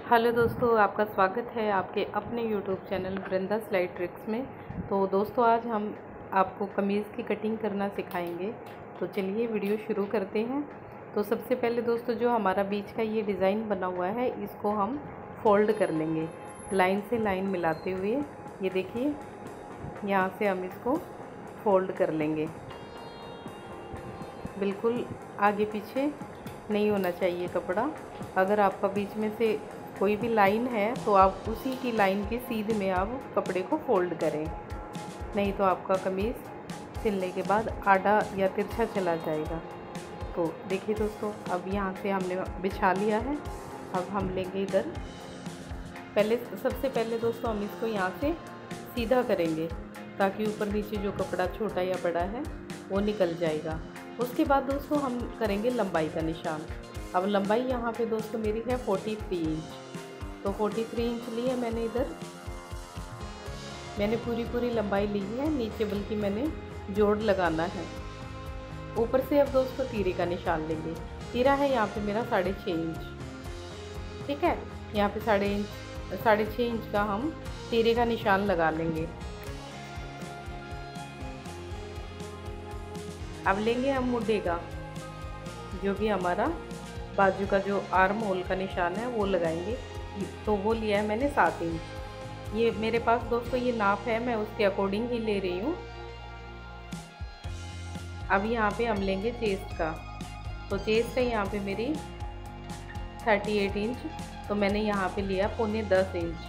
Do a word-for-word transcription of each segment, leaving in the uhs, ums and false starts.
Hello दोस्तों, आपका स्वागत है आपके अपने YouTube channel Vrinda slide tricks में। तो दोस्तों, आज हम आपको कमीज़ की कटिंग करना सिखाएंगे। तो चलिए वीडियो शुरू करते हैं। तो सबसे पहले दोस्तों, जो हमारा बीच का ये डिज़ाइन बना हुआ है, इसको हम फोल्ड कर लेंगे लाइन से लाइन मिलाते हुए। ये देखिए, यहाँ से हम इसको फोल्ड कर लेंगे। बिल्कुल आगे पीछे नहीं होना चाहिए कपड़ा। अगर आपका बीच में से कोई भी लाइन है तो आप उसी की लाइन के सीधे में आप कपड़े को फोल्ड करें, नहीं तो आपका कमीज़ सिलने के बाद आड़ा या तिरछा चला जाएगा। तो देखिए दोस्तों, अब यहाँ से हमने बिछा लिया है। अब हम लेंगे इधर, पहले सबसे पहले दोस्तों हम इसको यहाँ से सीधा करेंगे ताकि ऊपर नीचे जो कपड़ा छोटा या बड़ा है वो निकल जाएगा। उसके बाद दोस्तों हम करेंगे लंबाई का निशान। अब लंबाई यहाँ पे दोस्तों मेरी है तैंतालीस इंच। तो तैंतालीस इंच ली है मैंने। इधर मैंने पूरी पूरी लंबाई ली है, नीचे बल्कि मैंने जोड़ लगाना है। ऊपर से अब दोस्तों तीरे का निशान लेंगे। तीरा है यहाँ पे मेरा साढ़े छः इंच। ठीक है, यहाँ पे साढ़े इंच साढ़े छः इंच का हम तीरे का निशान लगा लेंगे। अब लेंगे हम मुड्ढे का, जो भी हमारा बाजू का जो आर्म होल का निशान है वो लगाएंगे। तो वो लिया है मैंने सात इंच। ये मेरे पास दोस्तों ये नाप है, मैं उसके अकॉर्डिंग ही ले रही हूँ। अब यहाँ पे हम लेंगे चेस्ट का। तो चेस्ट है यहाँ पे मेरी अड़तीस इंच, तो मैंने यहाँ पे लिया पौने दस इंच।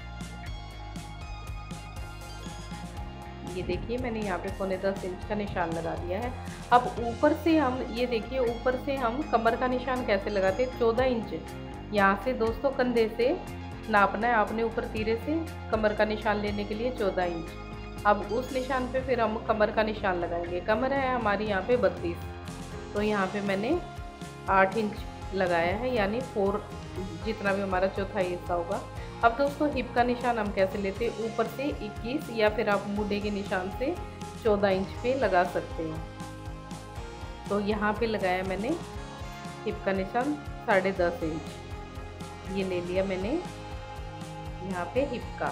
ये देखिए, मैंने यहाँ पे पौने दस इंच का निशान लगा दिया है। अब ऊपर से हम ये देखिए, ऊपर से हम कमर का निशान कैसे लगाते हैं। चौदह इंच यहाँ से दोस्तों कंधे से नापना है आपने, ऊपर तीरे से कमर का निशान लेने के लिए चौदह इंच। अब उस निशान पे फिर हम कमर का निशान लगाएंगे। कमर है हमारी यहाँ पे बत्तीस, तो यहाँ पे मैंने आठ इंच लगाया है, यानी फोर जितना भी हमारा चौथा हिस्सा होगा। अब दोस्तों हिप का निशान हम कैसे लेते हैं, ऊपर से इक्कीस या फिर आप मुड्ढे के निशान से चौदह इंच पे लगा सकते हैं। तो यहाँ पे लगाया मैंने हिप का निशान साढ़े दस इंच। ये ले लिया मैंने यहाँ पे हिप का।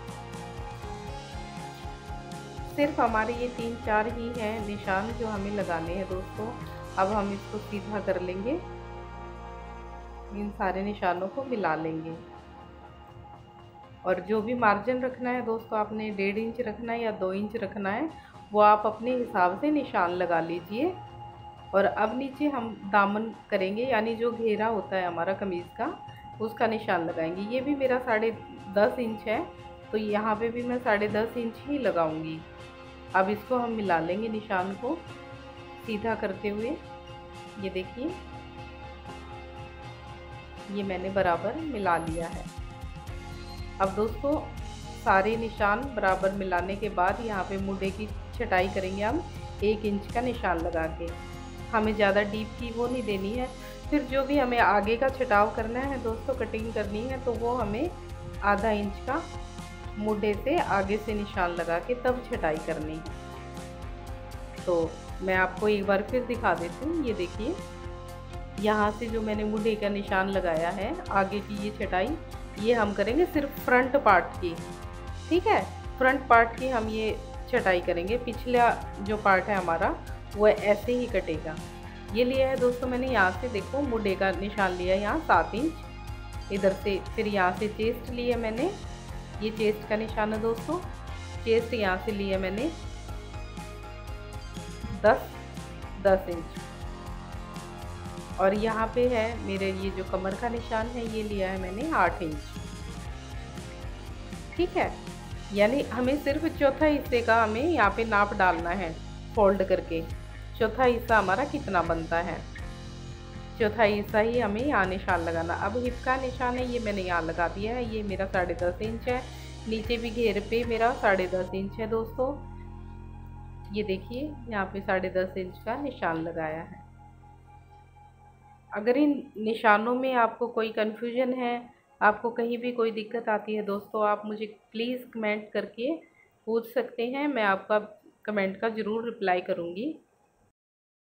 सिर्फ हमारे ये तीन चार ही हैं निशान जो हमें लगाने हैं दोस्तों। अब हम इसको सीधा कर लेंगे, इन सारे निशानों को मिला लेंगे। और जो भी मार्जिन रखना है दोस्तों, आपने डेढ़ इंच रखना है या दो इंच रखना है, वो आप अपने हिसाब से निशान लगा लीजिए। और अब नीचे हम दामन करेंगे, यानी जो घेरा होता है हमारा कमीज़ का, उसका निशान लगाएंगे। ये भी मेरा साढ़े दस इंच है, तो यहाँ पे भी मैं साढ़े दस इंच ही लगाऊंगी। अब इसको हम मिला लेंगे निशान को सीधा करते हुए। ये देखिए, ये मैंने बराबर मिला लिया है। अब दोस्तों सारे निशान बराबर मिलाने के बाद यहाँ पे मुड्ढे की छटाई करेंगे हम एक इंच का निशान लगा के। हमें ज़्यादा डीप की वो नहीं देनी है। फिर जो भी हमें आगे का छटाव करना है दोस्तों, कटिंग करनी है, तो वो हमें आधा इंच का मुड्ढे से आगे से निशान लगा के तब छटाई करनी। तो मैं आपको एक बार फिर दिखा देती हूँ। ये देखिए, यहाँ से जो मैंने मुड्ढे का निशान लगाया है, आगे की ये छटाई ये हम करेंगे सिर्फ फ्रंट पार्ट की। ठीक है, फ्रंट पार्ट की हम ये छटाई करेंगे। पिछला जो पार्ट है हमारा वो ऐसे ही कटेगा। ये लिया है दोस्तों मैंने, यहाँ से देखो मुड्ढे का निशान लिया यहाँ सात इंच इधर से। फिर यहाँ से चेस्ट लिया मैंने, ये चेस्ट का निशान है दोस्तों। चेस्ट यहाँ से लिया मैंने दस दस इंच। और यहाँ पे है मेरे ये जो कमर का निशान है, ये लिया है मैंने आठ इंच। ठीक है, यानी हमें सिर्फ चौथा हिस्से का हमें यहाँ पे नाप डालना है फोल्ड करके। चौथा हिस्सा हमारा कितना बनता है, चौथा हिस्सा ही हमें यहाँ निशान लगाना। अब हिप का निशान है, ये मैंने यहाँ लगा दिया है। ये मेरा साढ़े दस इंच है। नीचे भी घेर पे मेरा साढ़े दस इंच है दोस्तों। ये देखिए, यहाँ पे साढ़े दस इंच का निशान लगाया है। अगर इन निशानों में आपको कोई कन्फ्यूजन है, आपको कहीं भी कोई दिक्कत आती है दोस्तों, आप मुझे प्लीज़ कमेंट करके पूछ सकते हैं। मैं आपका कमेंट का ज़रूर रिप्लाई करूँगी।